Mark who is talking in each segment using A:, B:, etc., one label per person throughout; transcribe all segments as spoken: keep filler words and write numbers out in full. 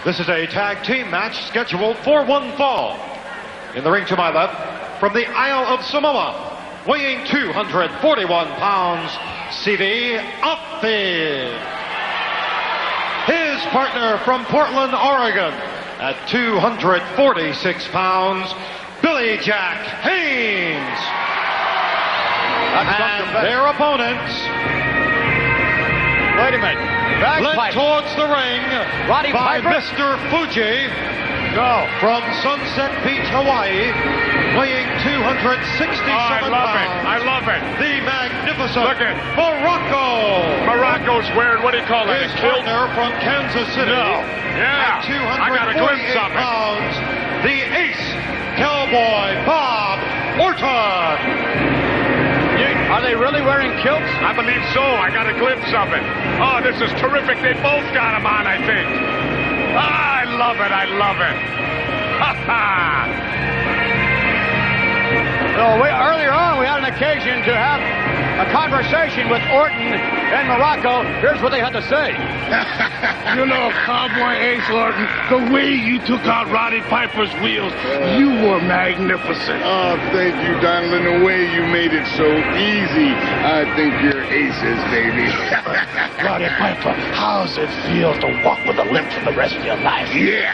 A: This is a tag team match scheduled for one fall. In the ring to my left, from the Isle of Samoa, weighing two hundred forty-one pounds, C V Offee. His partner from Portland, Oregon, at two hundred forty-six pounds, Billy Jack Haynes. And their opponents,
B: wait a minute,
A: led towards the ring
B: Roddy
A: by
B: Piper?
A: Mister Fuji.
B: Go.
A: From Sunset Beach, Hawaii, weighing two hundred sixty-seven
C: oh, I love
A: pounds.
C: it. I love it.
A: The magnificent
C: Look at
A: Morocco.
C: Morocco's wearing, what do you call that?
A: His
C: A kilt?
A: partner from Kansas City.
C: No. Yeah.
A: At two
C: I got a
A: hundred
C: glimpse
A: forty-eight
C: of it.
A: pounds, the ace, Cowboy Bob Orton.
B: Are they really wearing kilts?
C: I believe so. I got a glimpse of it. Oh, this is terrific. They both got them on, I think. Ah, I love it. I love it. Ha ha.
B: So we, earlier on, we had an occasion to have a conversation with Orton and Morocco. Here's what they had to say.
D: You know, Cowboy Ace Orton, the way you took out Roddy Piper's wheels, you were magnificent.
E: Oh, thank you, Donald. The way you made it so easy. I think you're aces, baby.
D: Roddy Piper, how's it feel to walk with a limp for the rest of your life?
E: Yeah.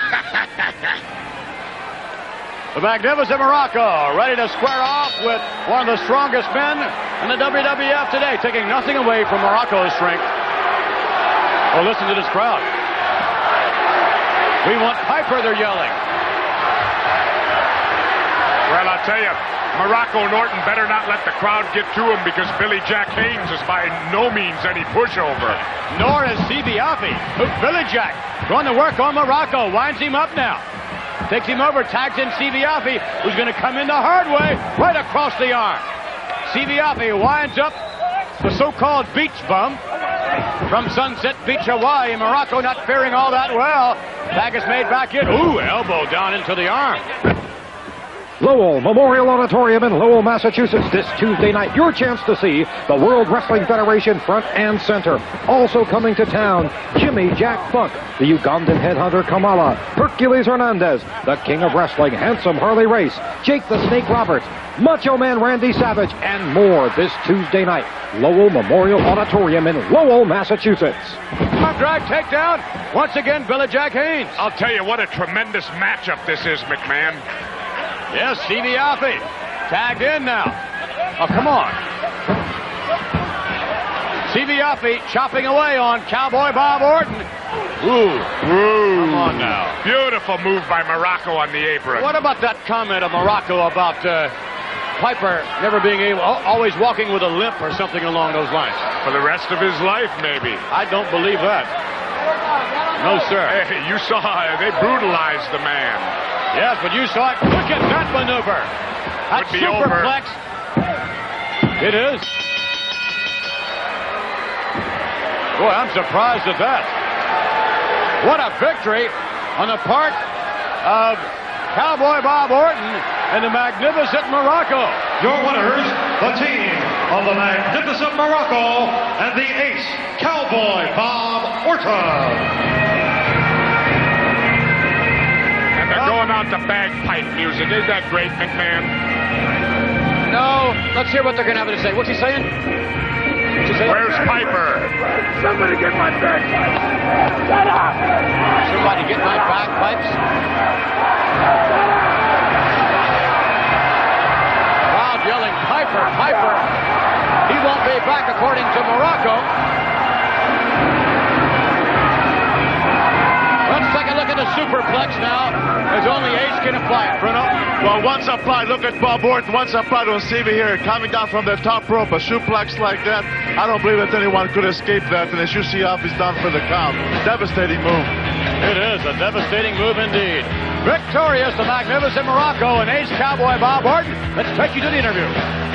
B: The magnificent Morocco, ready to square off with one of the strongest men in the W W F today, taking nothing away from Morocco's strength. Oh, listen to this crowd. We want Piper, they're yelling.
C: Well, I'll tell you, Morocco and Orton better not let the crowd get to him, because Billy Jack Haynes is by no means any pushover.
B: Nor is C V Offee. Billy Jack going to work on Morocco, winds him up now. Takes him over, tags in C V Offee, who's going to come in the hard way, right across the arm. C V Offee winds up the so-called beach bum from Sunset Beach, Hawaii. Morocco not faring all that well. Tag is made back in. Ooh, elbow down into the arm.
F: Lowell Memorial Auditorium in Lowell, Massachusetts, this Tuesday night. Your chance to see the World Wrestling Federation front and center. Also coming to town, Jimmy Jack Funk, the Ugandan headhunter Kamala, Hercules Hernandez, the King of Wrestling, Handsome Harley Race, Jake the Snake Roberts, Macho Man Randy Savage, and more this Tuesday night. Lowell Memorial Auditorium in Lowell, Massachusetts.
B: Arm drag takedown. Once again, Billy Jack Haynes.
C: I'll tell you what a tremendous matchup this is, McMahon.
B: Yes, C V Offee tagged in now. Oh, come on. C V Offee chopping away on Cowboy Bob Orton. Ooh.
C: Ooh.
B: Come on now.
C: Beautiful move by Morocco on the apron.
B: What about that comment of Morocco about uh, Piper never being able, always walking with a limp or something along those lines?
C: For the rest of his life, maybe.
B: I don't believe that. No, sir.
C: Hey, you saw they brutalized the man.
B: Yes, but you saw it. Look at that maneuver. That
C: Would be
B: superplex. It is. Boy, I'm surprised at that. What a victory on the part of Cowboy Bob Orton and the magnificent Morocco.
A: Your winners, the team of the magnificent Morocco and the ace, Cowboy Bob Orton.
C: They're going out to bagpipe music. Isn't that great, McMahon?
B: No, let's hear what they're going to have to say. What's he saying? What's he saying?
C: Where's Piper?
D: Somebody get my bagpipes. Shut up.
B: Somebody get my bagpipes. Crowd yelling, Piper, Piper. He won't be back, according to Morocco. Let's take a look at the superplex now, as only Ace can apply it, Bruno.
G: Well, once applied, look at Bob Orton, once applied on C V here, coming down from the top rope, a suplex like that. I don't believe that anyone could escape that, and as you see, Offee's down for the count. Devastating move.
B: It is a devastating move indeed. Victorious, the magnificent Morocco and Ace Cowboy Bob Orton. Let's take you to the interview.